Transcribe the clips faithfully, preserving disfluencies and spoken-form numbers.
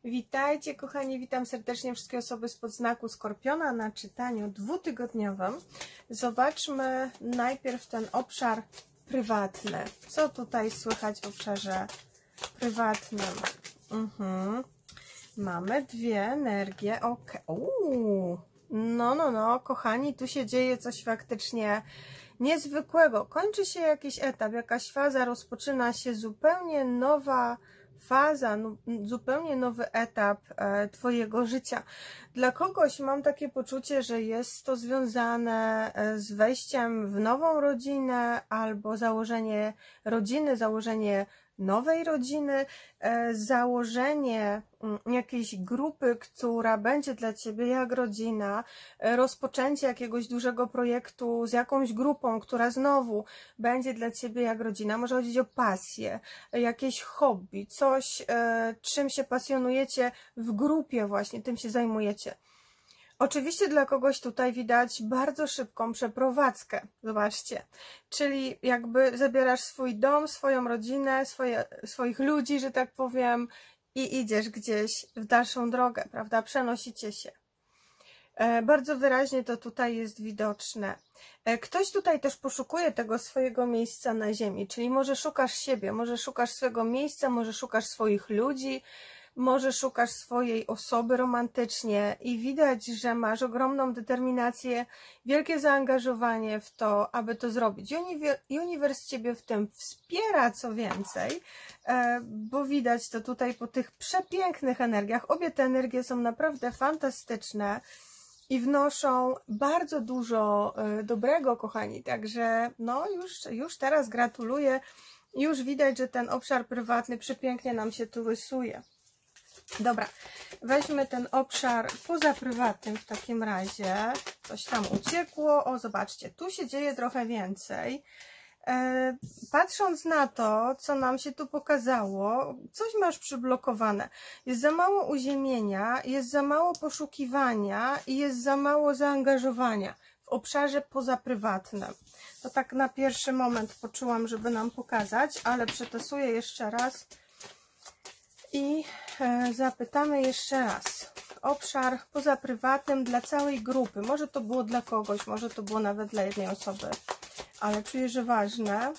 Witajcie kochani, witam serdecznie wszystkie osoby spod znaku Skorpiona na czytaniu dwutygodniowym. Zobaczmy najpierw ten obszar prywatny. Co tutaj słychać w obszarze prywatnym? Mhm. Mamy dwie energie. Ok. Uuu. No, no, no, kochani, tu się dzieje coś faktycznie niezwykłego. Kończy się jakiś etap, jakaś faza, rozpoczyna się zupełnie nowa faza, no, zupełnie nowy etap e, Twojego życia. Dla kogoś mam takie poczucie, że jest to związane z wejściem w nową rodzinę albo założenie rodziny, założenie nowej rodziny, e, założenie m, jakiejś grupy, która będzie dla Ciebie jak rodzina, e, rozpoczęcie jakiegoś dużego projektu z jakąś grupą, która znowu będzie dla Ciebie jak rodzina. Może chodzić o pasję, e, jakieś hobby, coś, e, czym się pasjonujecie w grupie właśnie, tym się zajmujecie. Oczywiście dla kogoś tutaj widać bardzo szybką przeprowadzkę, zobaczcie, czyli jakby zabierasz swój dom, swoją rodzinę, swoje, swoich ludzi, że tak powiem, i idziesz gdzieś w dalszą drogę, prawda, przenosicie się. E, bardzo wyraźnie to tutaj jest widoczne. E, ktoś tutaj też poszukuje tego swojego miejsca na ziemi, czyli może szukasz siebie, może szukasz swojego miejsca, może szukasz swoich ludzi, może szukasz swojej osoby romantycznie i widać, że masz ogromną determinację, wielkie zaangażowanie w to, aby to zrobić. I uniwers Ciebie w tym wspiera, co więcej, bo widać to tutaj po tych przepięknych energiach. Obie te energie są naprawdę fantastyczne i wnoszą bardzo dużo dobrego, kochani. Także no już, już teraz gratuluję. Już widać, że ten obszar prywatny przepięknie nam się tu rysuje. Dobra, weźmy ten obszar poza prywatnym w takim razie. Coś tam uciekło. O, zobaczcie, tu się dzieje trochę więcej. E, patrząc na to, co nam się tu pokazało, coś masz przyblokowane. Jest za mało uziemienia, jest za mało poszukiwania i jest za mało zaangażowania w obszarze pozaprywatnym. To tak na pierwszy moment poczułam, żeby nam pokazać, ale przetestuję jeszcze raz. I zapytamy jeszcze raz. Obszar poza prywatnym dla całej grupy. Może to było dla kogoś, może to było nawet dla jednej osoby, ale czuję, że ważne.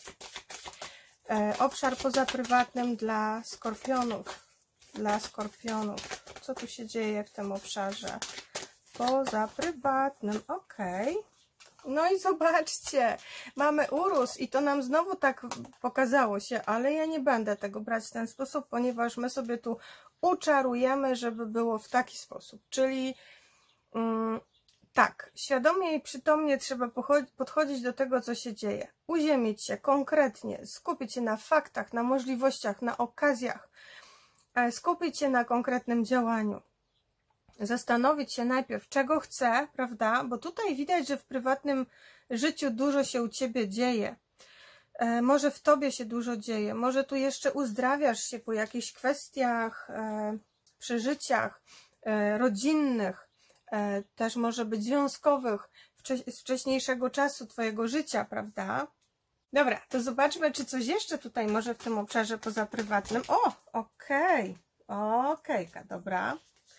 Obszar poza prywatnym dla skorpionów. Dla skorpionów. Co tu się dzieje w tym obszarze? Poza prywatnym. Ok. No i zobaczcie, mamy urósł i to nam znowu tak pokazało się, ale ja nie będę tego brać w ten sposób, ponieważ my sobie tu uczarujemy, żeby było w taki sposób. Czyli mm, tak, świadomie i przytomnie trzeba podchodzić do tego, co się dzieje. Uziemić się konkretnie, skupić się na faktach, na możliwościach, na okazjach, skupić się na konkretnym działaniu. Zastanowić się najpierw, czego chcę, prawda? Bo tutaj widać, że w prywatnym życiu dużo się u Ciebie dzieje. E, może w Tobie się dużo dzieje. Może tu jeszcze uzdrawiasz się po jakichś kwestiach, e, przeżyciach e, rodzinnych, e, też może być związkowych, wcze z wcześniejszego czasu Twojego życia, prawda? Dobra, to zobaczmy, czy coś jeszcze tutaj może w tym obszarze poza prywatnym. O, okej, okay. okej, okay, dobra.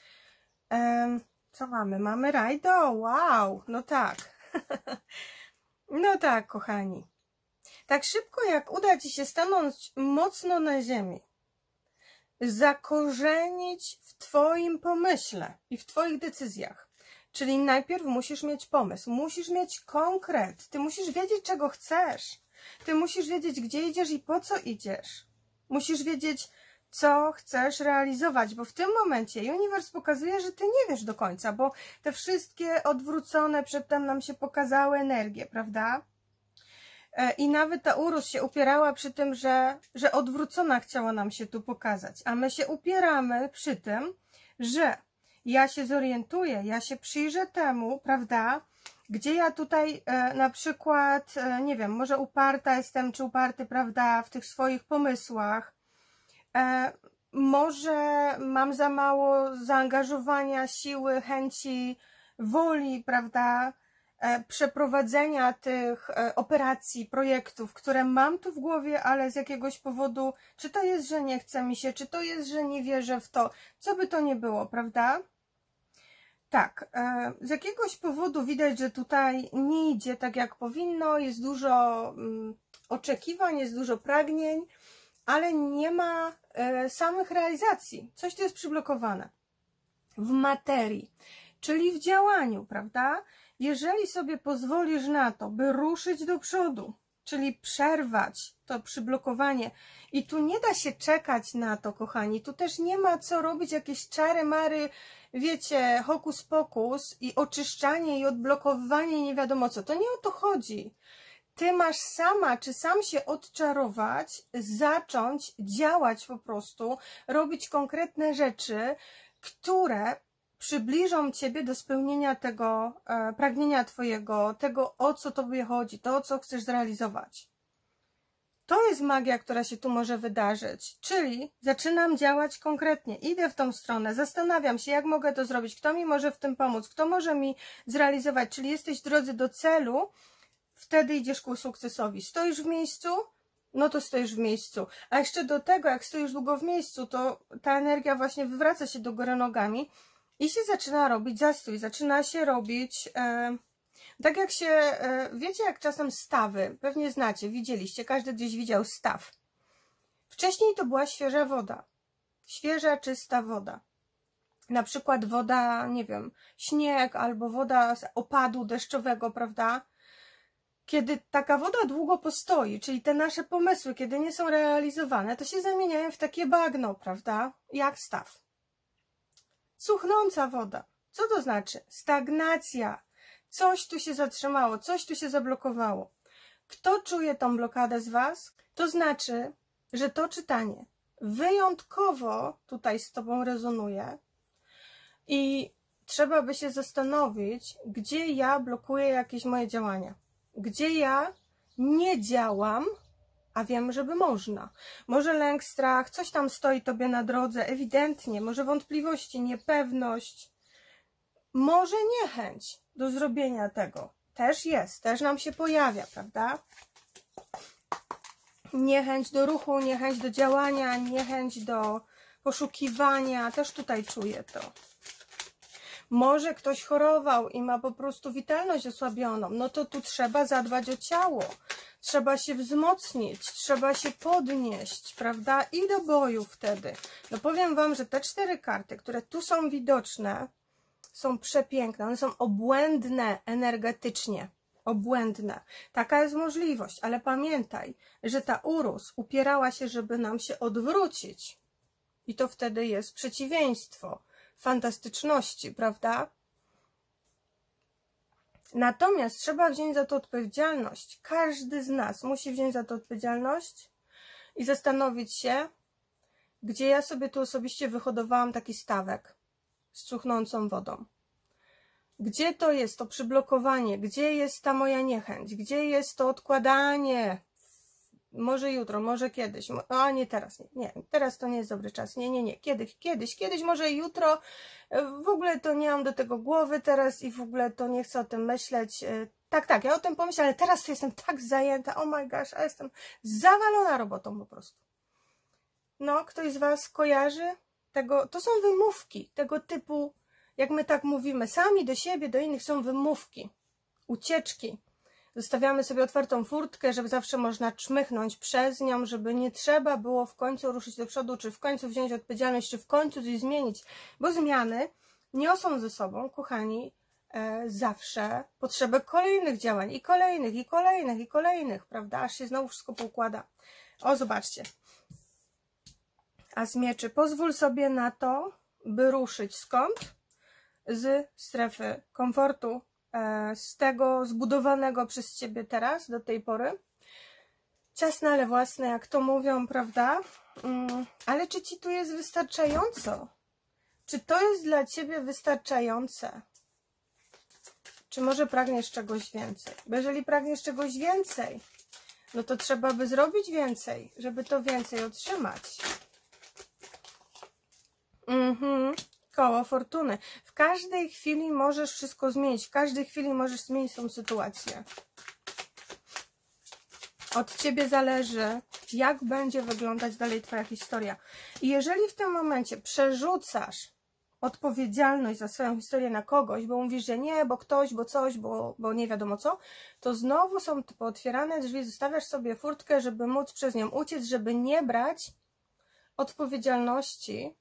Co mamy? Mamy rajdo. Wow, no tak. No tak, kochani. Tak szybko jak uda Ci się stanąć mocno na ziemi, zakorzenić w Twoim pomyśle i w Twoich decyzjach. Czyli najpierw musisz mieć pomysł, musisz mieć konkret, Ty musisz wiedzieć, czego chcesz. Ty musisz wiedzieć, gdzie idziesz i po co idziesz. Musisz wiedzieć, co chcesz realizować, bo w tym momencie uniwers pokazuje, że Ty nie wiesz do końca, bo te wszystkie odwrócone przedtem nam się pokazały energie, prawda? I nawet ta urósł się upierała przy tym, że, że odwrócona chciała nam się tu pokazać, a my się upieramy przy tym, że ja się zorientuję, ja się przyjrzę temu, prawda, gdzie ja tutaj e, na przykład, e, nie wiem, może uparta jestem, czy uparty, prawda, w tych swoich pomysłach, E, może mam za mało zaangażowania, siły, chęci, woli, prawda? przeprowadzenia tych operacji, projektów, które mam tu w głowie, ale z jakiegoś powodu, czy to jest, że nie chce mi się, czy to jest, że nie wierzę w to, co by to nie było, prawda? Tak, z jakiegoś powodu widać, że tutaj nie idzie tak jak powinno, jest dużo oczekiwań, jest dużo pragnień, ale nie ma samych realizacji. Coś tu jest przyblokowane w materii, czyli w działaniu, prawda? Jeżeli sobie pozwolisz na to, by ruszyć do przodu, czyli przerwać to przyblokowanie i tu nie da się czekać na to, kochani, tu też nie ma co robić jakieś czary mary, wiecie, hokus pokus i oczyszczanie i odblokowywanie nie wiadomo co, to nie o to chodzi. Ty masz sama, czy sam się odczarować, zacząć działać po prostu, robić konkretne rzeczy, które przybliżą Ciebie do spełnienia tego e, pragnienia Twojego, tego, o co Tobie chodzi, to, co chcesz zrealizować. To jest magia, która się tu może wydarzyć, czyli zaczynam działać konkretnie, idę w tą stronę, zastanawiam się, jak mogę to zrobić, kto mi może w tym pomóc, kto może mi zrealizować, czyli jesteś w drodze do celu, wtedy idziesz ku sukcesowi. Stoisz w miejscu? No to stoisz w miejscu. A jeszcze do tego, jak stoisz długo w miejscu, to ta energia właśnie wywraca się do góry nogami i się zaczyna robić zastój, zaczyna się robić, e, tak jak się, e, wiecie jak czasem stawy, pewnie znacie, widzieliście, każdy gdzieś widział staw. Wcześniej to była świeża woda, świeża, czysta woda. Na przykład woda, nie wiem, śnieg albo woda z opadu deszczowego, prawda? Kiedy taka woda długo postoi, czyli te nasze pomysły, kiedy nie są realizowane, to się zamieniają w takie bagno, prawda? Jak staw. Cuchnąca woda. Co to znaczy? Stagnacja. Coś tu się zatrzymało, coś tu się zablokowało. Kto czuje tą blokadę z Was? To znaczy, że to czytanie wyjątkowo tutaj z Tobą rezonuje i trzeba by się zastanowić, gdzie ja blokuję jakieś moje działania. Gdzie ja nie działam, a wiem, żeby można. Może lęk, strach, coś tam stoi Tobie na drodze, ewidentnie, może wątpliwości, niepewność, może niechęć do zrobienia tego. Też jest, też nam się pojawia, prawda? Niechęć do ruchu, niechęć do działania, niechęć do poszukiwania, też tutaj czuję to. Może ktoś chorował i ma po prostu witalność osłabioną, no to tu trzeba zadbać o ciało, trzeba się wzmocnić, trzeba się podnieść, prawda? I do boju wtedy. No powiem Wam, że te cztery karty, które tu są widoczne, są przepiękne, one są obłędne energetycznie, obłędne. Taka jest możliwość, ale pamiętaj, że ta Urus upierała się, żeby nam się odwrócić i to wtedy jest przeciwieństwo fantastyczności, prawda? Natomiast trzeba wziąć za to odpowiedzialność. Każdy z nas musi wziąć za to odpowiedzialność i zastanowić się, gdzie ja sobie tu osobiście wyhodowałam taki stawek z cuchnącą wodą. Gdzie to jest to przyblokowanie? Gdzie jest ta moja niechęć? Gdzie jest to odkładanie? Może jutro, może kiedyś, a nie teraz, nie, nie, teraz to nie jest dobry czas, nie, nie, nie, kiedyś, kiedyś, kiedyś, może jutro, w ogóle to nie mam do tego głowy teraz i w ogóle to nie chcę o tym myśleć, tak, tak, ja o tym pomyślę, ale teraz to jestem tak zajęta, oh my gosh, a jestem zawalona robotą po prostu. No, ktoś z Was kojarzy tego, to są wymówki tego typu, jak my tak mówimy, sami do siebie, do innych są wymówki, ucieczki. Zostawiamy sobie otwartą furtkę, żeby zawsze można czmychnąć przez nią, żeby nie trzeba było w końcu ruszyć do przodu, czy w końcu wziąć odpowiedzialność, czy w końcu coś zmienić, bo zmiany niosą ze sobą, kochani, e, zawsze potrzebę kolejnych działań i kolejnych, i kolejnych, i kolejnych, prawda, aż się znowu wszystko poukłada. O, zobaczcie. As mieczy. Pozwól sobie na to, by ruszyć skąd? Z strefy komfortu, z tego zbudowanego przez Ciebie teraz, do tej pory. Ciasne, ale własne, jak to mówią, prawda? Ale czy Ci tu jest wystarczająco? Czy to jest dla Ciebie wystarczające? Czy może pragniesz czegoś więcej? Bo jeżeli pragniesz czegoś więcej, no to trzeba by zrobić więcej, żeby to więcej otrzymać. Mhm. Koło fortuny. W każdej chwili możesz wszystko zmienić. W każdej chwili możesz zmienić tą sytuację. Od Ciebie zależy, jak będzie wyglądać dalej Twoja historia. I jeżeli w tym momencie przerzucasz odpowiedzialność za swoją historię na kogoś, bo mówisz, że nie, bo ktoś, bo coś, bo, bo nie wiadomo co, to znowu są pootwierane drzwi, zostawiasz sobie furtkę, żeby móc przez nią uciec, żeby nie brać odpowiedzialności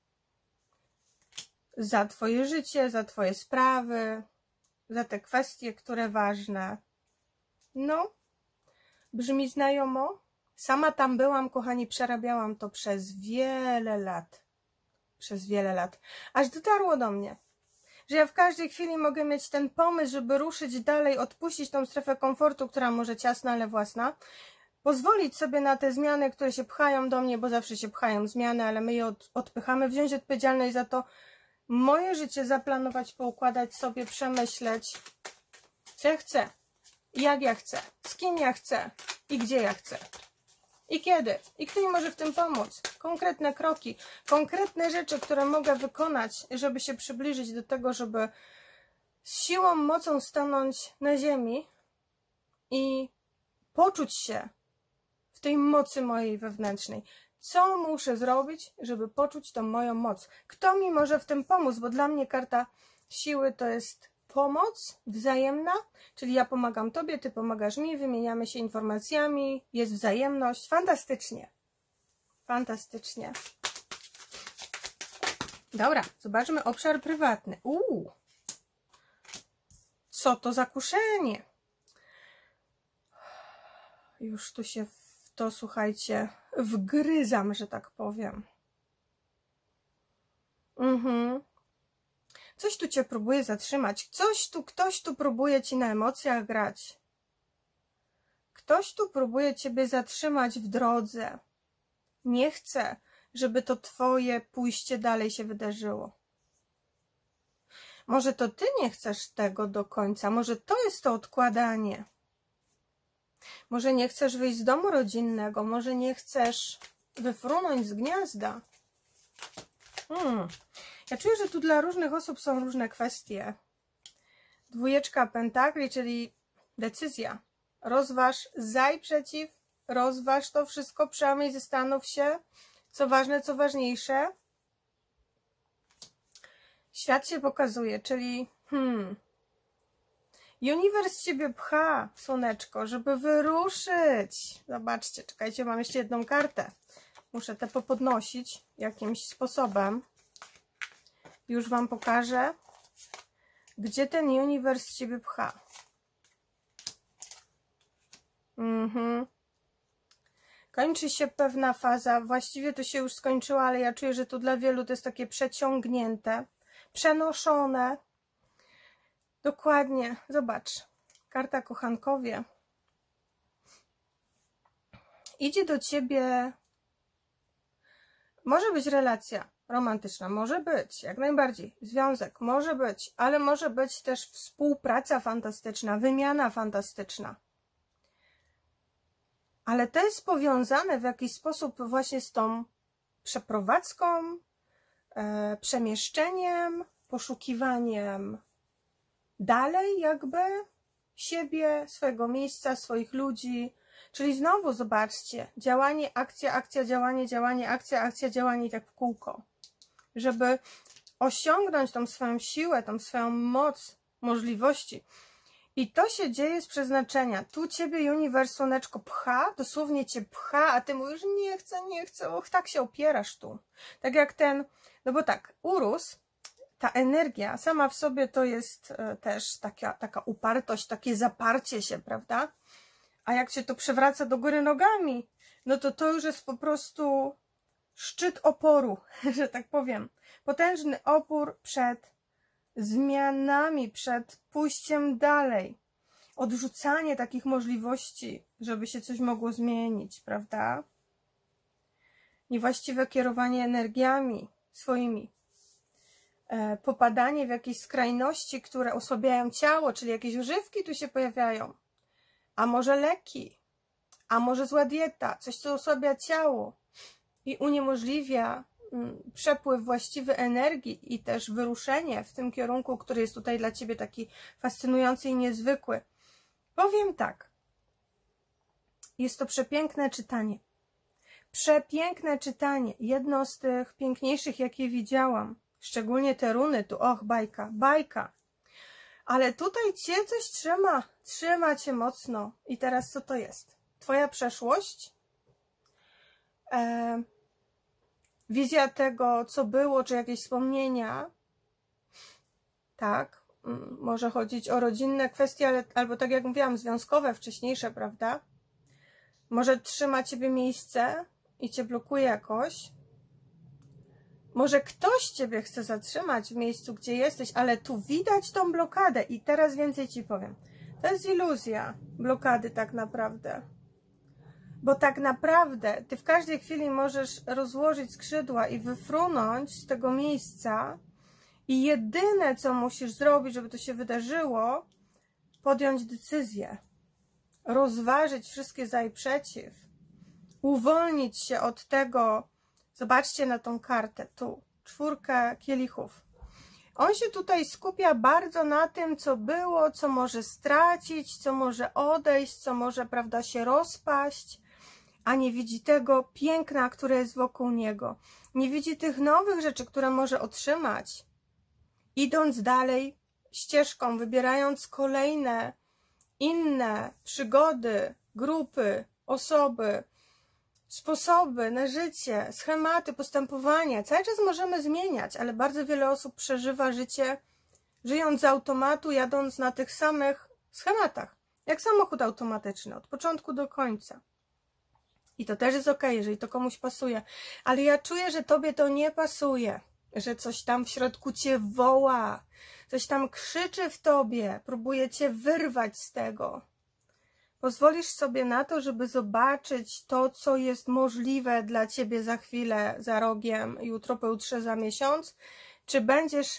za Twoje życie, za Twoje sprawy, za te kwestie, które ważne. No, brzmi znajomo? Sama tam byłam, kochani, przerabiałam to przez wiele lat. Przez wiele lat. Aż dotarło do mnie, że ja w każdej chwili mogę mieć ten pomysł, żeby ruszyć dalej, odpuścić tą strefę komfortu, która może ciasna, ale własna. Pozwolić sobie na te zmiany, które się pchają do mnie, bo zawsze się pchają zmiany, ale my je od, odpychamy. Wziąć odpowiedzialność za to, moje życie zaplanować, poukładać sobie, przemyśleć, co ja chcę, jak ja chcę, z kim ja chcę i gdzie ja chcę. I kiedy? I kto mi może w tym pomóc? Konkretne kroki, konkretne rzeczy, które mogę wykonać, żeby się przybliżyć do tego, żeby z siłą, mocą stanąć na ziemi i poczuć się w tej mocy mojej wewnętrznej. Co muszę zrobić, żeby poczuć tą moją moc? Kto mi może w tym pomóc? Bo dla mnie karta siły to jest pomoc wzajemna, czyli ja pomagam Tobie, Ty pomagasz mi, wymieniamy się informacjami, jest wzajemność. Fantastycznie. Fantastycznie. Dobra, zobaczmy obszar prywatny. Uuu. Co to za kuszenie? Już tu się w to, słuchajcie, wgryzam, że tak powiem. Mhm. Coś tu Cię próbuje zatrzymać. Coś tu, ktoś tu próbuje Ci na emocjach grać. Ktoś tu próbuje Ciebie zatrzymać w drodze. Nie chce, żeby to Twoje pójście dalej się wydarzyło. Może to Ty nie chcesz tego do końca. Może to jest to odkładanie. Może nie chcesz wyjść z domu rodzinnego. Może nie chcesz wyfrunąć z gniazda. Hmm. Ja czuję, że tu dla różnych osób są różne kwestie. Dwójeczka pentakli, czyli decyzja. Rozważ za i przeciw. Rozważ to wszystko, przynajmniej zastanów się, co ważne, co ważniejsze. Świat się pokazuje, czyli hmm, uniwers Ciebie pcha, słoneczko, żeby wyruszyć. Zobaczcie, czekajcie, mam jeszcze jedną kartę. Muszę te popodnosić jakimś sposobem. Już Wam pokażę, gdzie ten uniwers Ciebie pcha. Mhm. Kończy się pewna faza. Właściwie to się już skończyło, ale ja czuję, że tu dla wielu to jest takie przeciągnięte, przenoszone. Dokładnie. Zobacz. Karta kochankowie. Idzie do Ciebie. Może być relacja romantyczna, może być, jak najbardziej. Związek może być, ale może być też współpraca fantastyczna, wymiana fantastyczna. Ale to jest powiązane w jakiś sposób właśnie z tą przeprowadzką, e, przemieszczeniem, poszukiwaniem dalej jakby siebie, swojego miejsca, swoich ludzi. Czyli znowu zobaczcie, działanie, akcja, akcja, działanie, działanie, akcja, akcja, działanie i tak w kółko. Żeby osiągnąć tą swoją siłę, tą swoją moc, możliwości. I to się dzieje z przeznaczenia. Tu Ciebie uniwers, słoneczko, pcha, dosłownie Cię pcha, a Ty mówisz, nie chcę, nie chcę, och, tak się opierasz tu. Tak jak ten, no bo tak, Urus, ta energia sama w sobie to jest też taka, taka upartość, takie zaparcie się, prawda? A jak się to przewraca do góry nogami, no to to już jest po prostu szczyt oporu, że tak powiem. Potężny opór przed zmianami, przed pójściem dalej. Odrzucanie takich możliwości, żeby się coś mogło zmienić, prawda? Niewłaściwe kierowanie energiami swoimi. E, popadanie w jakieś skrajności, które osłabiają ciało, czyli jakieś używki tu się pojawiają. A może leki, a może zła dieta, coś co osłabia ciało i uniemożliwia przepływ właściwy energii i też wyruszenie w tym kierunku, który jest tutaj dla Ciebie taki fascynujący i niezwykły. Powiem tak, jest to przepiękne czytanie. Przepiękne czytanie. Jedno z tych piękniejszych, jakie widziałam. Szczególnie te runy tu. Och, bajka, bajka. Ale tutaj Cię coś trzyma. Trzyma Cię mocno. I teraz co to jest? Twoja przeszłość? E, wizja tego, co było, czy jakieś wspomnienia? Tak. Może chodzić o rodzinne kwestie, ale, albo tak jak mówiłam, związkowe, wcześniejsze, prawda? Może trzyma Ciebie miejsce i Cię blokuje jakoś. Może ktoś Ciebie chce zatrzymać w miejscu, gdzie jesteś, ale tu widać tą blokadę. I teraz więcej Ci powiem. To jest iluzja blokady tak naprawdę. Bo tak naprawdę Ty w każdej chwili możesz rozłożyć skrzydła i wyfrunąć z tego miejsca i jedyne, co musisz zrobić, żeby to się wydarzyło, podjąć decyzję. Rozważyć wszystkie za i przeciw. Uwolnić się od tego. Zobaczcie na tą kartę, tu, czwórkę kielichów. On się tutaj skupia bardzo na tym, co było, co może stracić, co może odejść, co może, prawda, się rozpaść, a nie widzi tego piękna, które jest wokół niego. Nie widzi tych nowych rzeczy, które może otrzymać. Idąc dalej ścieżką, wybierając kolejne, inne przygody, grupy, osoby, sposoby na życie, schematy postępowania. Cały czas możemy zmieniać, ale bardzo wiele osób przeżywa życie, żyjąc z automatu, jadąc na tych samych schematach. Jak samochód automatyczny, od początku do końca. I to też jest ok, jeżeli to komuś pasuje. Ale ja czuję, że Tobie to nie pasuje. Że coś tam w środku Cię woła. Coś tam krzyczy w Tobie. Próbuje Cię wyrwać z tego. Pozwolisz sobie na to, żeby zobaczyć to, co jest możliwe dla Ciebie za chwilę, za rogiem, jutro, pojutrze, za miesiąc? Czy będziesz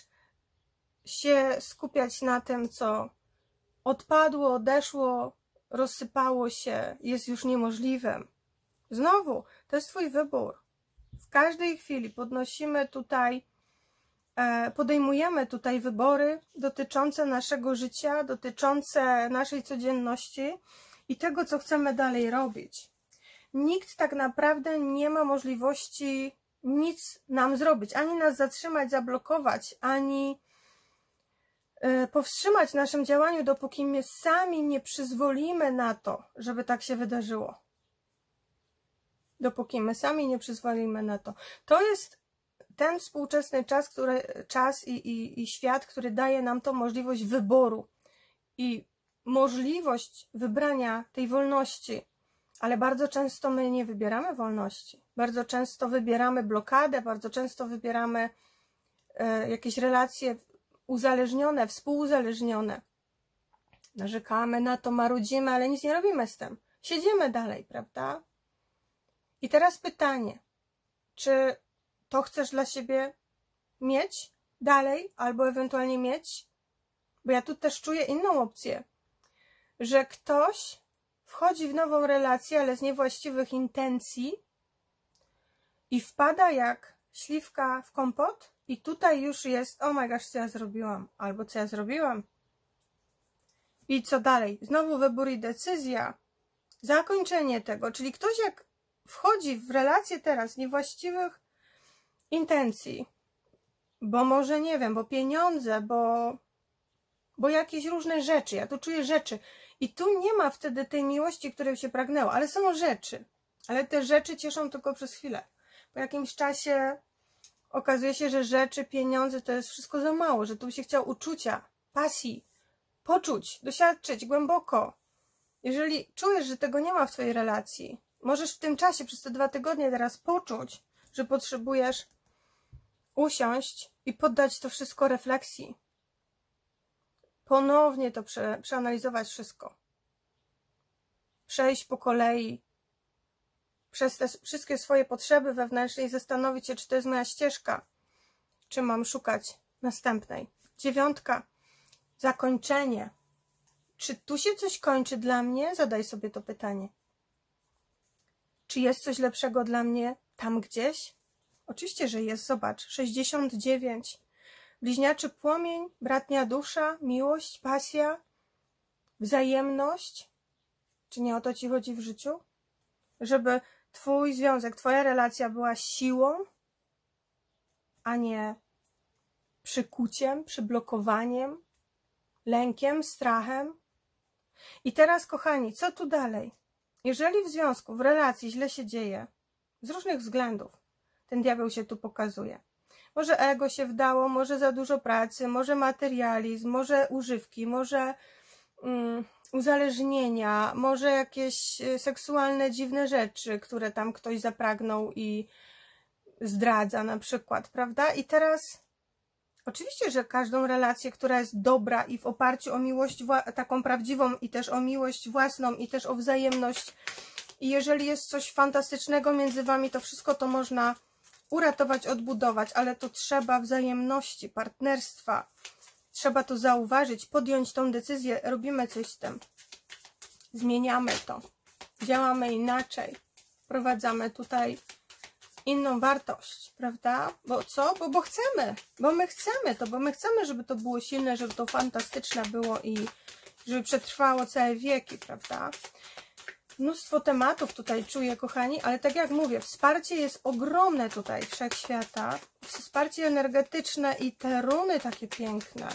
się skupiać na tym, co odpadło, odeszło, rozsypało się, jest już niemożliwym? Znowu, to jest Twój wybór. W każdej chwili podnosimy tutaj, podejmujemy tutaj wybory dotyczące naszego życia, dotyczące naszej codzienności i tego, co chcemy dalej robić. Nikt tak naprawdę nie ma możliwości nic nam zrobić, ani nas zatrzymać, zablokować, ani powstrzymać w naszym działaniu, dopóki my sami nie przyzwolimy na to, żeby tak się wydarzyło. Dopóki my sami nie przyzwolimy na to. To jest ten współczesny czas, który, czas i, i, i świat, który daje nam tą możliwość wyboru i możliwość wybrania tej wolności. Ale bardzo często my nie wybieramy wolności. Bardzo często wybieramy blokadę, bardzo często wybieramy e, jakieś relacje uzależnione, współuzależnione. Narzekamy na to, marudzimy, ale nic nie robimy z tym. Siedzimy dalej, prawda? I teraz pytanie, czy to chcesz dla siebie mieć dalej, albo ewentualnie mieć? Bo ja tu też czuję inną opcję, że ktoś wchodzi w nową relację, ale z niewłaściwych intencji i wpada jak śliwka w kompot i tutaj już jest, oh my gosh, co ja zrobiłam, albo co ja zrobiłam. I co dalej? Znowu wybór i decyzja, zakończenie tego, czyli ktoś jak wchodzi w relację teraz niewłaściwych intencji, bo może, nie wiem, bo pieniądze, bo, bo jakieś różne rzeczy, ja tu czuję rzeczy i tu nie ma wtedy tej miłości, której się pragnęło, ale są rzeczy, ale te rzeczy cieszą tylko przez chwilę. Po jakimś czasie okazuje się, że rzeczy, pieniądze to jest wszystko za mało, że tu się chciał uczucia, pasji, poczuć, doświadczyć głęboko. Jeżeli czujesz, że tego nie ma w Twojej relacji, możesz w tym czasie, przez te dwa tygodnie teraz poczuć, że potrzebujesz usiąść i poddać to wszystko refleksji. Ponownie to prze, przeanalizować wszystko. Przejść po kolei przez te wszystkie swoje potrzeby wewnętrzne i zastanowić się, czy to jest moja ścieżka, czy mam szukać następnej. Dziewiątka. Zakończenie. Czy tu się coś kończy dla mnie? Zadaj sobie to pytanie. Czy jest coś lepszego dla mnie tam gdzieś? Oczywiście, że jest, zobacz, sześćdziesiąt dziewięć. Bliźniaczy płomień, bratnia dusza, miłość, pasja, wzajemność. Czy nie o to ci chodzi w życiu? Żeby twój związek, twoja relacja była siłą, a nie przykuciem, przyblokowaniem, lękiem, strachem. I teraz, kochani, co tu dalej? Jeżeli w związku, w relacji źle się dzieje, z różnych względów, ten diabeł się tu pokazuje. Może ego się wdało, może za dużo pracy, może materializm, może używki, może um, uzależnienia, może jakieś seksualne, dziwne rzeczy, które tam ktoś zapragnął i zdradza na przykład, prawda? I teraz oczywiście, że każdą relację, która jest dobra i w oparciu o miłość taką prawdziwą i też o miłość własną i też o wzajemność, i jeżeli jest coś fantastycznego między wami, to wszystko to można uratować, odbudować, ale to trzeba wzajemności, partnerstwa. Trzeba to zauważyć, podjąć tą decyzję, robimy coś z tym. Zmieniamy to. Działamy inaczej. Wprowadzamy tutaj inną wartość, prawda? Bo co? Bo, bo chcemy. Bo my chcemy to, bo my chcemy, żeby to było silne, żeby to fantastyczne było i żeby przetrwało całe wieki, prawda? Mnóstwo tematów tutaj czuję, kochani, ale tak jak mówię, wsparcie jest ogromne tutaj wszechświata. Wsparcie energetyczne i te runy takie piękne.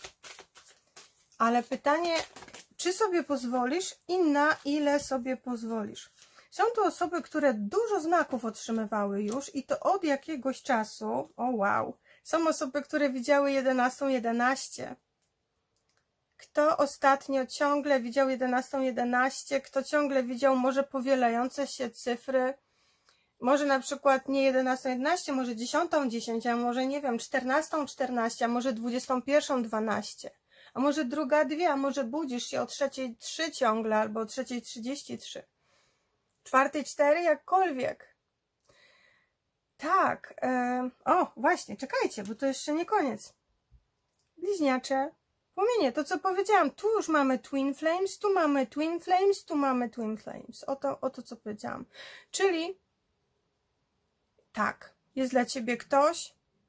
Ale pytanie, czy sobie pozwolisz i na ile sobie pozwolisz? Są to osoby, które dużo znaków otrzymywały już i to od jakiegoś czasu. O wow! Są osoby, które widziały jedenastą jedenaście. Kto ostatnio ciągle widział jedenastą jedenaście, kto ciągle widział może powielające się cyfry, może na przykład nie jedenastą jedenaście, może dziesiątą dziesięć, a może nie wiem, czternastą czternaście, a może dwudziestą pierwszą dwanaście, a może druga dwie, a może budzisz się o trzeciej trzy ciągle, albo o trzeciej trzydzieści trzy, czwartej cztery, jakkolwiek. Tak, e, o właśnie, czekajcie, bo to jeszcze nie koniec. Bliźniacze. Płomienie, to co powiedziałam, tu już mamy Twin Flames, tu mamy Twin Flames, tu mamy Twin Flames. O to, o to co powiedziałam. Czyli tak, jest dla ciebie ktoś,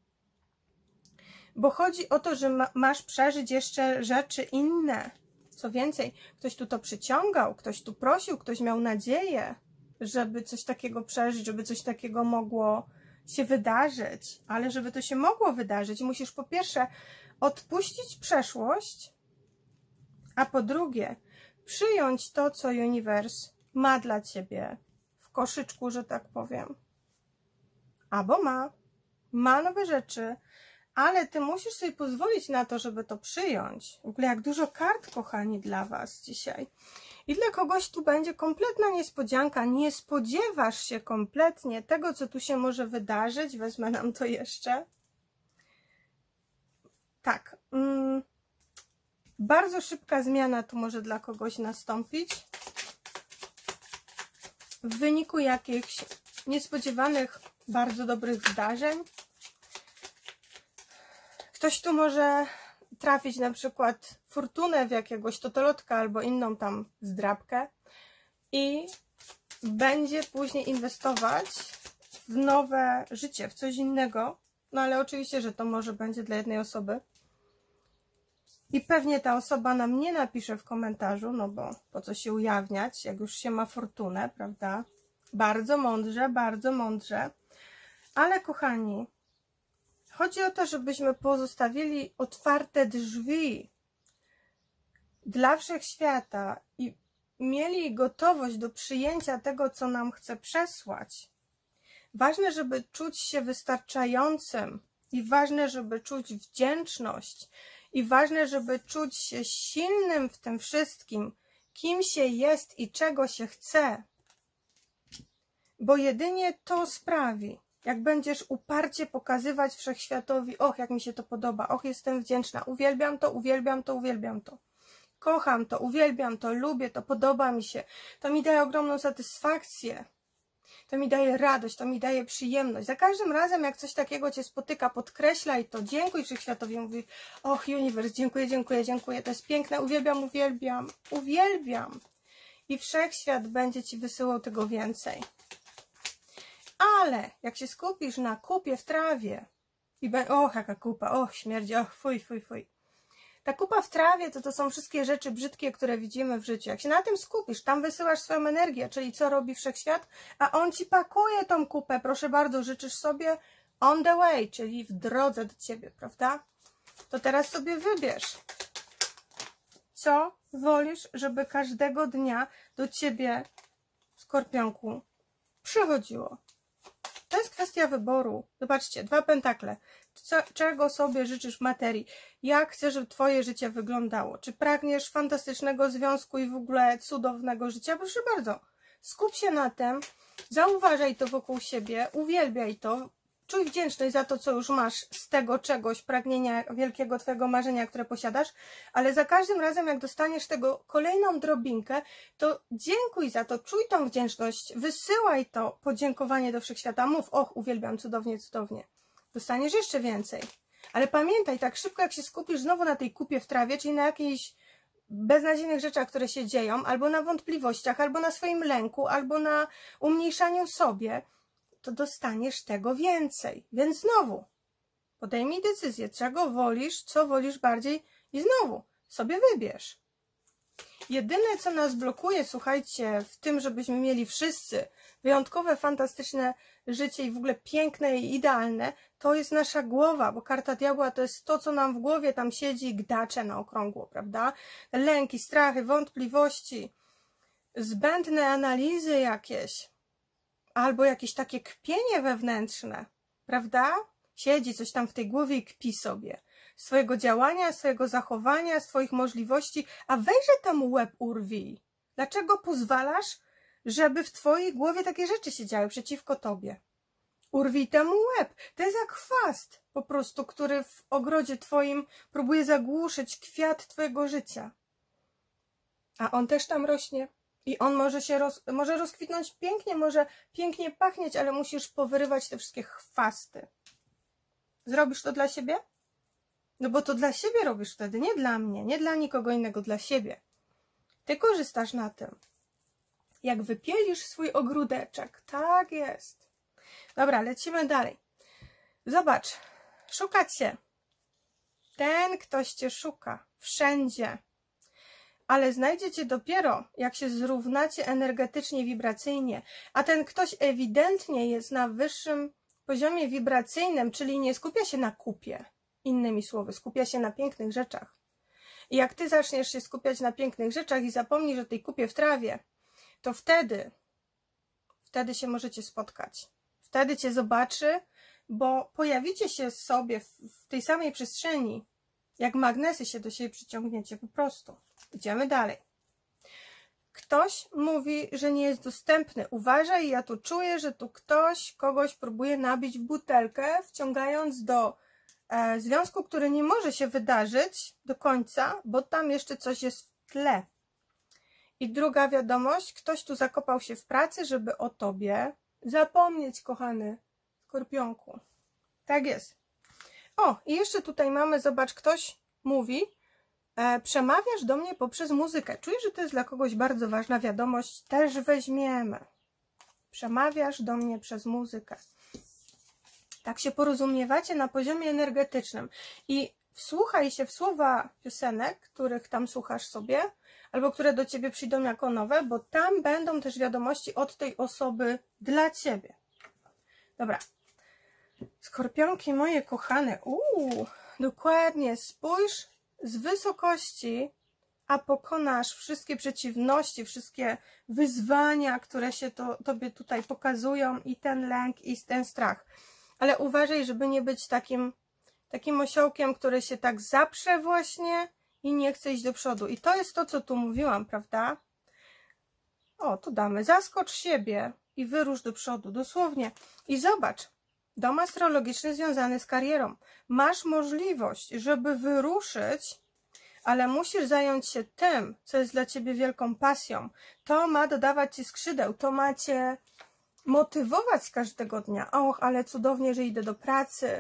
bo chodzi o to, że ma, masz przeżyć jeszcze rzeczy inne. Co więcej, ktoś tu to przyciągał, ktoś tu prosił, ktoś miał nadzieję, żeby coś takiego przeżyć, żeby coś takiego mogło się wydarzyć. Ale żeby to się mogło wydarzyć, musisz po pierwsze odpuścić przeszłość, a po drugie przyjąć to, co uniwers ma dla ciebie w koszyczku, że tak powiem. Albo ma, ma nowe rzeczy, ale ty musisz sobie pozwolić na to, żeby to przyjąć. W ogóle jak dużo kart, kochani, dla was dzisiaj. I dla kogoś tu będzie kompletna niespodzianka. Nie spodziewasz się kompletnie tego, co tu się może wydarzyć. Wezmę nam to jeszcze. Tak. Mm, bardzo szybka zmiana tu może dla kogoś nastąpić. W wyniku jakichś niespodziewanych, bardzo dobrych zdarzeń. Ktoś tu może trafić na przykład fortunę w jakiegoś totolotka albo inną tam zdrabkę i będzie później inwestować w nowe życie, w coś innego. No ale oczywiście, że to może będzie dla jednej osoby. I pewnie ta osoba nam nie napisze w komentarzu, no bo po co się ujawniać, jak już się ma fortunę, prawda? Bardzo mądrze, bardzo mądrze. Ale kochani, chodzi o to, żebyśmy pozostawili otwarte drzwi dla wszechświata i mieli gotowość do przyjęcia tego, co nam chce przesłać. Ważne, żeby czuć się wystarczającym i ważne, żeby czuć wdzięczność i ważne, żeby czuć się silnym w tym wszystkim, kim się jest i czego się chce. Bo jedynie to sprawi, jak będziesz uparcie pokazywać wszechświatowi, och, jak mi się to podoba, och, jestem wdzięczna, uwielbiam to, uwielbiam to, uwielbiam to. Kocham to, uwielbiam to, lubię to, podoba mi się. To mi daje ogromną satysfakcję. To mi daje radość, to mi daje przyjemność. Za każdym razem, jak coś takiego cię spotyka, podkreślaj to, dziękuj wszechświatowi, mówi, och, uniwers, dziękuję, dziękuję, dziękuję, to jest piękne, uwielbiam, uwielbiam, uwielbiam. I wszechświat będzie ci wysyłał tego więcej. Ale jak się skupisz na kupie w trawie i be... och, jaka kupa, och, śmierdzi, och, fuj, fuj, fuj. Ta kupa w trawie to to są wszystkie rzeczy brzydkie, które widzimy w życiu. Jak się na tym skupisz, tam wysyłasz swoją energię, czyli co robi wszechświat, a on ci pakuje tą kupę, proszę bardzo, życzysz sobie on the way, czyli w drodze do ciebie, prawda? To teraz sobie wybierz, co wolisz, żeby każdego dnia do ciebie, Skorpionku, przychodziło. To jest kwestia wyboru. Zobaczcie, dwa pentakle. Co, czego sobie życzysz w materii? Jak chcesz, żeby twoje życie wyglądało? Czy pragniesz fantastycznego związku i w ogóle cudownego życia? Proszę bardzo. Skup się na tym, zauważaj to wokół siebie, uwielbiaj to, czuj wdzięczność za to, co już masz z tego czegoś, pragnienia wielkiego twojego marzenia, które posiadasz, ale za każdym razem, jak dostaniesz tego kolejną drobinkę, to dziękuj za to, czuj tą wdzięczność, wysyłaj to podziękowanie do wszechświata, mów, och, uwielbiam, cudownie, cudownie. Dostaniesz jeszcze więcej. Ale pamiętaj, tak szybko jak się skupisz znowu na tej kupie w trawie, czyli na jakichś beznadziejnych rzeczach, które się dzieją, albo na wątpliwościach, albo na swoim lęku, albo na umniejszaniu sobie, to dostaniesz tego więcej. Więc znowu podejmij decyzję, czego wolisz, co wolisz bardziej i znowu sobie wybierz. Jedyne, co nas blokuje, słuchajcie, w tym, żebyśmy mieli wszyscy wyjątkowe, fantastyczne życie i w ogóle piękne i idealne, to jest nasza głowa, bo karta diabła to jest to, co nam w głowie tam siedzi, gdacze na okrągło, prawda? Lęki, strachy, wątpliwości, zbędne analizy jakieś, albo jakieś takie kpienie wewnętrzne, prawda? Siedzi coś tam w tej głowie i kpi sobie. Swojego działania, swojego zachowania, swoich możliwości, a weźże temu łeb urwij. Dlaczego pozwalasz, żeby w twojej głowie takie rzeczy się działy przeciwko tobie? Urwij temu łeb. To jest jak chwast po prostu, który w ogrodzie twoim próbuje zagłuszyć kwiat twojego życia. A on też tam rośnie. I on może się roz, może rozkwitnąć pięknie, może pięknie pachnieć, ale musisz powyrywać te wszystkie chwasty. Zrobisz to dla siebie? No bo to dla siebie robisz wtedy, nie dla mnie, nie dla nikogo innego, dla siebie. Ty korzystasz na tym. Jak wypielisz swój ogródeczek. Tak jest. Dobra, lecimy dalej. Zobacz, szuka cię. Ten ktoś cię szuka. Wszędzie. Ale znajdzie cię dopiero, jak się zrównacie energetycznie, wibracyjnie. A ten ktoś ewidentnie jest na wyższym poziomie wibracyjnym, czyli nie skupia się na kupie. Innymi słowy, skupia się na pięknych rzeczach. I jak ty zaczniesz się skupiać na pięknych rzeczach i zapomnisz o tej kupie w trawie, to wtedy, wtedy się możecie spotkać. Wtedy cię zobaczy, bo pojawicie się sobie w, w tej samej przestrzeni, jak magnesy się do siebie przyciągniecie, po prostu. Idziemy dalej. Ktoś mówi, że nie jest dostępny. Uważaj, ja tu czuję, że tu ktoś kogoś próbuje nabić w butelkę, wciągając do e, związku, który nie może się wydarzyć do końca, bo tam jeszcze coś jest w tle. I druga wiadomość, ktoś tu zakopał się w pracy, żeby o tobie zapomnieć, kochany Skorpionku. Tak jest. O, i jeszcze tutaj mamy, zobacz, ktoś mówi, e, przemawiasz do mnie poprzez muzykę. Czuję, że to jest dla kogoś bardzo ważna wiadomość. Też weźmiemy. Przemawiasz do mnie przez muzykę. Tak się porozumiewacie na poziomie energetycznym. I wsłuchaj się w słowa piosenek, których tam słuchasz sobie, albo które do ciebie przyjdą jako nowe, bo tam będą też wiadomości od tej osoby dla ciebie. Dobra. Skorpionki moje kochane, uuu, dokładnie, spójrz z wysokości, a pokonasz wszystkie przeciwności, wszystkie wyzwania, które się to, tobie tutaj pokazują, i ten lęk, i ten strach. Ale uważaj, żeby nie być takim, takim osiołkiem, który się tak zaprze właśnie i nie chce iść do przodu. I to jest to, co tu mówiłam, prawda? O, tu damy, zaskocz siebie i wyrusz do przodu, dosłownie. I zobacz, dom astrologiczny związany z karierą. Masz możliwość, żeby wyruszyć, ale musisz zająć się tym, co jest dla ciebie wielką pasją. To ma dodawać ci skrzydeł, to ma cię motywować każdego dnia. Och, ale cudownie, że idę do pracy.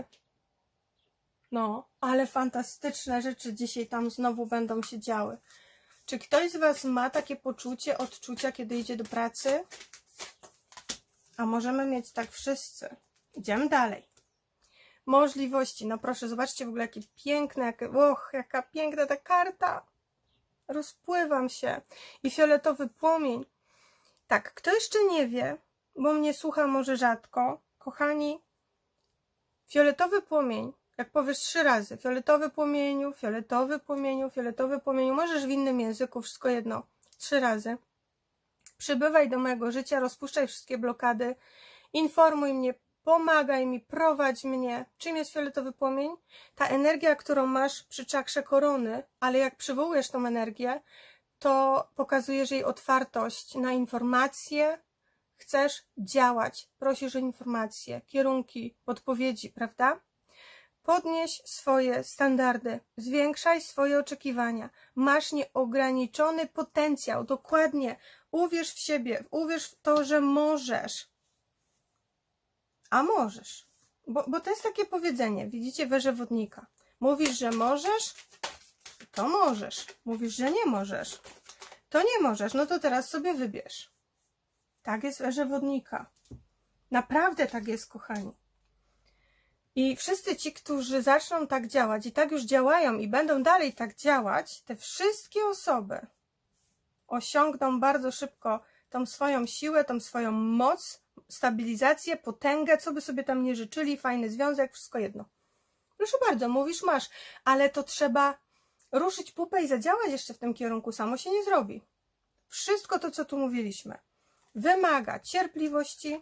No, ale fantastyczne rzeczy dzisiaj tam znowu będą się działy. Czy ktoś z was ma takie poczucie, odczucia, kiedy idzie do pracy? A możemy mieć tak wszyscy. Idziemy dalej. Możliwości. No proszę, zobaczcie w ogóle jakie piękne, jak, och, jaka piękna ta karta. Rozpływam się. I fioletowy płomień. Tak, kto jeszcze nie wie, bo mnie słucha może rzadko, kochani, fioletowy płomień, jak powiesz trzy razy, fioletowy płomieniu, fioletowy płomieniu, fioletowy płomieniu, możesz w innym języku, wszystko jedno, trzy razy. Przybywaj do mojego życia, rozpuszczaj wszystkie blokady, informuj mnie, pomagaj mi, prowadź mnie. Czym jest fioletowy płomień? Ta energia, którą masz przy czakrze korony, ale jak przywołujesz tą energię, to pokazujesz jej otwartość na informacje, chcesz działać, prosisz o informacje, kierunki, podpowiedzi, prawda? Podnieś swoje standardy, zwiększaj swoje oczekiwania. Masz nieograniczony potencjał, dokładnie. Uwierz w siebie, uwierz w to, że możesz. A możesz. Bo, bo to jest takie powiedzenie, widzicie, weże wodnika. Mówisz, że możesz, to możesz. Mówisz, że nie możesz, to nie możesz. No to teraz sobie wybierz. Tak jest weże wodnika. Naprawdę tak jest, kochani. I wszyscy ci, którzy zaczną tak działać i tak już działają i będą dalej tak działać, te wszystkie osoby osiągną bardzo szybko tą swoją siłę, tą swoją moc, stabilizację, potęgę, co by sobie tam nie życzyli, fajny związek, wszystko jedno. Proszę bardzo, mówisz, masz, ale to trzeba ruszyć pupę i zadziałać jeszcze w tym kierunku, samo się nie zrobi. Wszystko to, co tu mówiliśmy, wymaga cierpliwości,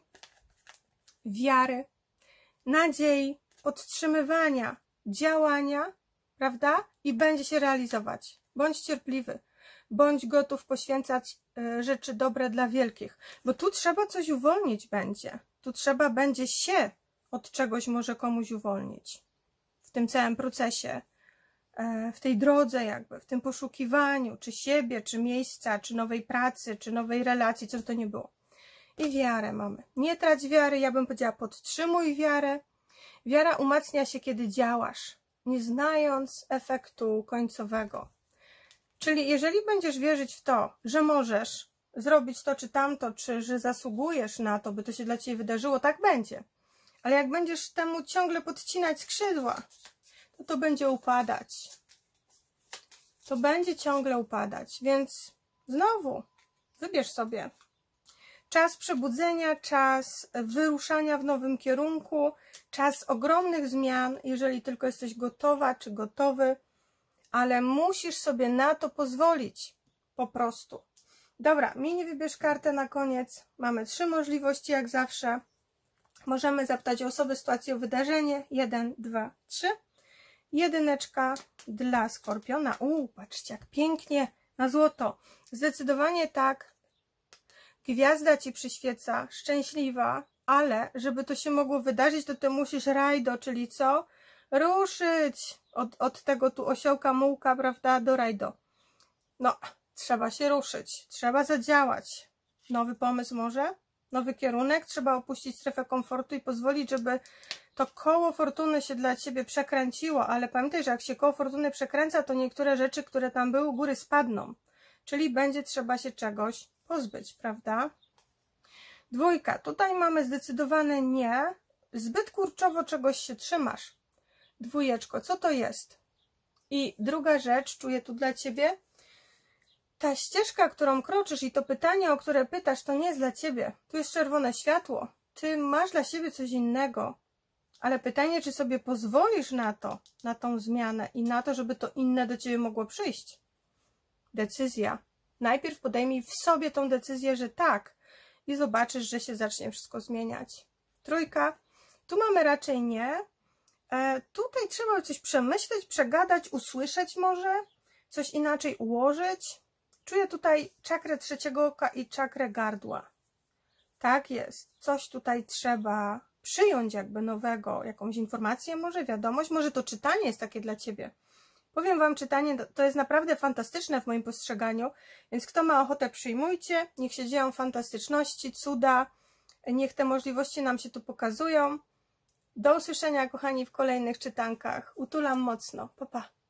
wiary, nadziei, podtrzymywania, działania, prawda? I będzie się realizować. Bądź cierpliwy, bądź gotów poświęcać y, rzeczy dobre dla wielkich, bo tu trzeba coś uwolnić będzie. Tu trzeba będzie się od czegoś może komuś uwolnić. W tym całym procesie, y, w tej drodze jakby, w tym poszukiwaniu, czy siebie, czy miejsca, czy nowej pracy, czy nowej relacji, co by to nie było. I wiarę mamy. Nie trać wiary, ja bym powiedziała, podtrzymuj wiarę. Wiara umacnia się, kiedy działasz, nie znając efektu końcowego. Czyli jeżeli będziesz wierzyć w to, że możesz zrobić to czy tamto, czy że zasługujesz na to, by to się dla ciebie wydarzyło, tak będzie. Ale jak będziesz temu ciągle podcinać skrzydła, to to będzie upadać. To będzie ciągle upadać, więc znowu wybierz sobie. Czas przebudzenia, czas wyruszania w nowym kierunku, czas ogromnych zmian, jeżeli tylko jesteś gotowa czy gotowy, ale musisz sobie na to pozwolić, po prostu. Dobra, mini wybierz kartę na koniec. Mamy trzy możliwości jak zawsze. Możemy zapytać o osobę, sytuację, o wydarzenie. Jeden, dwa, trzy. Jedyneczka dla Skorpiona. Uuu, patrzcie jak pięknie, na złoto. Zdecydowanie tak. Gwiazda ci przyświeca, szczęśliwa, ale żeby to się mogło wydarzyć, to ty musisz rajdo, czyli co? Ruszyć od, od tego tu osiołka, mułka, prawda, do rajdo. No, trzeba się ruszyć, trzeba zadziałać. Nowy pomysł może? Nowy kierunek? Trzeba opuścić strefę komfortu i pozwolić, żeby to koło fortuny się dla ciebie przekręciło, ale pamiętaj, że jak się koło fortuny przekręca, to niektóre rzeczy, które tam były u góry, spadną. Czyli będzie trzeba się czegoś pozbyć, prawda? Dwójka. Tutaj mamy zdecydowane nie. Zbyt kurczowo czegoś się trzymasz. Dwójeczko. Co to jest? I druga rzecz, czuję tu dla ciebie. Ta ścieżka, którą kroczysz i to pytanie, o które pytasz, to nie jest dla ciebie. Tu jest czerwone światło. Ty masz dla siebie coś innego. Ale pytanie, czy sobie pozwolisz na to, na tą zmianę i na to, żeby to inne do ciebie mogło przyjść. Decyzja. Najpierw podejmij w sobie tą decyzję, że tak i zobaczysz, że się zacznie wszystko zmieniać. Trójka. Tu mamy raczej nie. E, tutaj trzeba coś przemyśleć, przegadać, usłyszeć może, coś inaczej ułożyć. Czuję tutaj czakrę trzeciego oka i czakrę gardła. Tak jest. Coś tutaj trzeba przyjąć jakby nowego, jakąś informację, może wiadomość, może to czytanie jest takie dla ciebie. Powiem wam, czytanie to jest naprawdę fantastyczne w moim postrzeganiu, więc kto ma ochotę, przyjmujcie, niech się dzieją fantastyczności, cuda, niech te możliwości nam się tu pokazują. Do usłyszenia, kochani, w kolejnych czytankach. Utulam mocno. Pa, pa.